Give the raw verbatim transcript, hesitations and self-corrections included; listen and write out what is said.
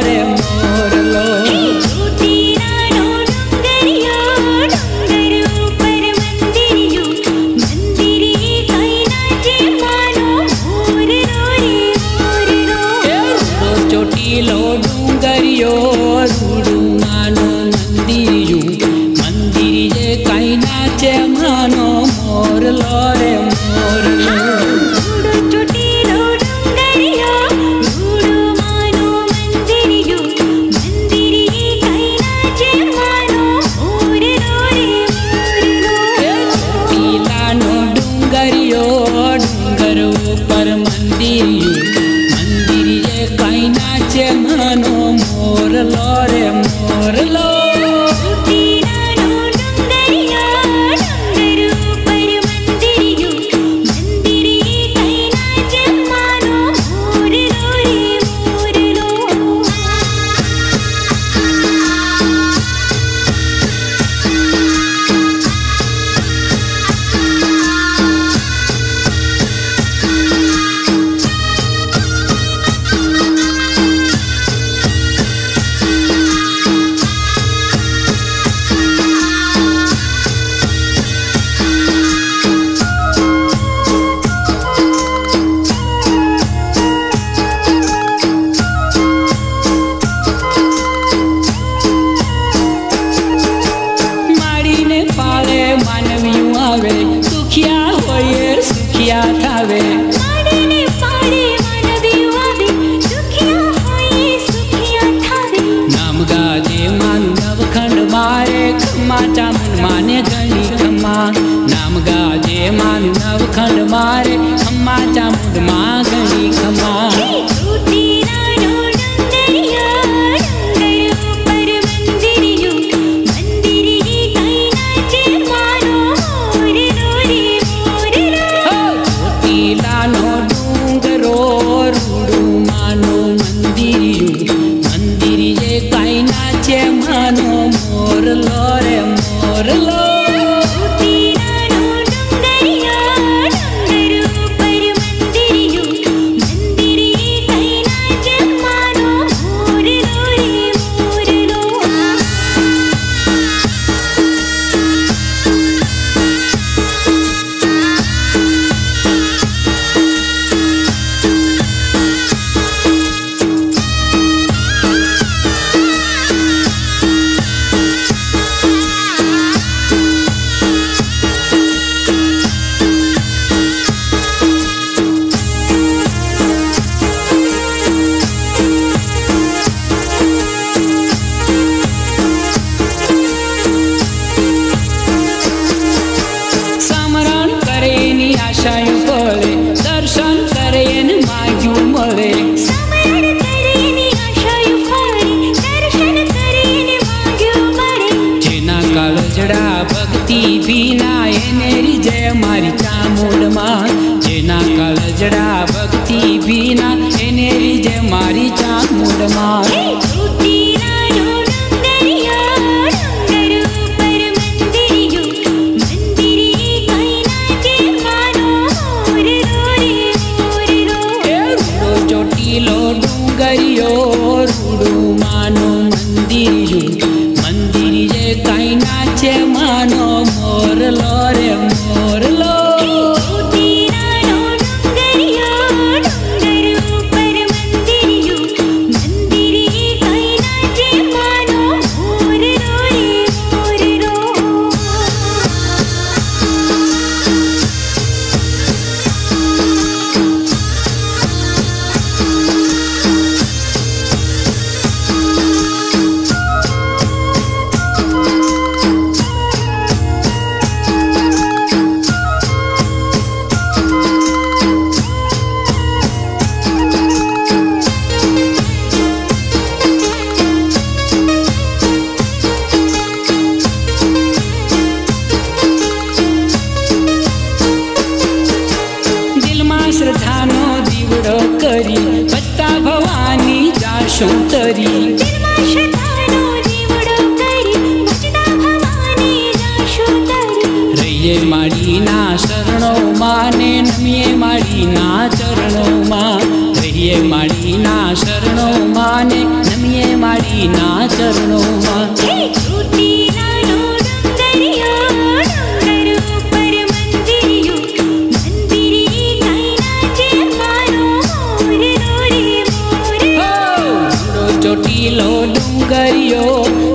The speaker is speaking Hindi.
रे मोरलो। ચોટીલો ડુંગરિયો રૂડું માનો મંદિરિયું મંદિર જે કાંઈ નાચે માનો મોરલો રે મોરલો। ચોટીલો ડુંગરિયો રૂડું માનો મંદિરિયું મંદિર જે કાંઈ નાચે માનો મોરલો રે મોરલો। ચોટીલાનો ડુંગરિયો ડુંગર ઉપર મંદિરિયું काई नाचे मानो मोरलो रे मोरलो। सुखिया होए सुखिया थावे माडीने पाड़े मानवीयो आवे सुखिया होए सुखिया थावे। नाम गाजे मान नवखंड मारे खम्मा चामुंड माने घणी खम्मा। नाम गाजे मान नवखंड मारे खम्मा चामुंड मां घणी खम्मा। मानो मोरलो रे मोरलो। दर्शन करे न माग्यू मळे समरण करे नि आशायु फळे दर्शन करे न माग्यू मळे। जेना काळजड़ा भक्ति बिना एनेरी जय मारी चामुंड मां। जेना काळजड़ा भक्ति बिना एनेरी जय मारी चामुंड मां। डुंगरियो रूडू मानो मंदिरियो मंदिर जे काई नाचे मानो मोरलो रे मोरलो। श्रद्धानो दीवड़ो करी बत्ता भवानी जाशो तरी। रहिए माड़ी ना शरणो माने नमिए माड़ी ना चरणो मां। બેસીએ માળીના શરણોમાં ને નમીએ માળીના ચરણોમાં. ચોટીલાનો ડુંગરિયો, ડુંગર ઉપર મંદિરિયો, મંદિરે કાયના જે મારો મોર રો રે મોર. ચોટીલો ડુંગરિયો